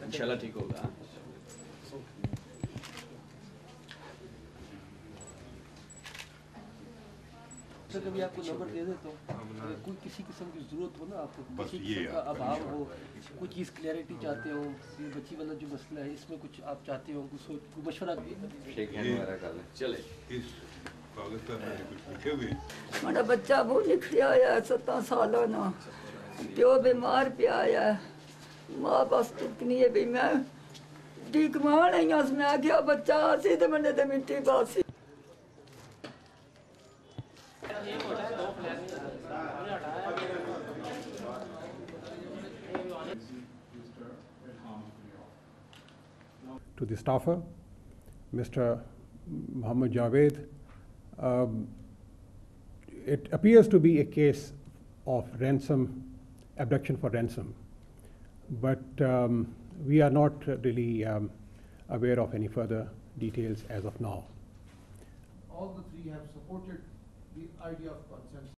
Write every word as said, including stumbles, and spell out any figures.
इंशाल्लाह ठीक होगा। सर कभी आपको नंबर दे देता हूँ, अगर कोई किसी किस्म की ज़रूरत हो ना, आपको बस किसी ये किस्म का आप अभाव करिए। हो, कोई चीज़ क्लैरिटी चाहते हो, ये बच्ची वाला जो मसला है इसमें कुछ आप चाहते हो, कुछ सोच कुछ मशवरा शेख हैंड वगैरह कर लें। चले इस कागज पर मैंने कुछ लिखे हुए हैं। मेरा बच्चा बहुत निखरिया है, सत्तर सालों ना प्यो बीमार पिया है, माँ बस इतनी है भी मैं ठीक मान आई हूँ, मैं आखिया बच्चा आसी तो मैंने तो मिट्टी Pasi. To the staffer, Mister Muhammad Javed, um, it appears to be a case of ransom, abduction for ransom, but um, we are not really um, aware of any further details as of now. All the three have supported the idea of consent.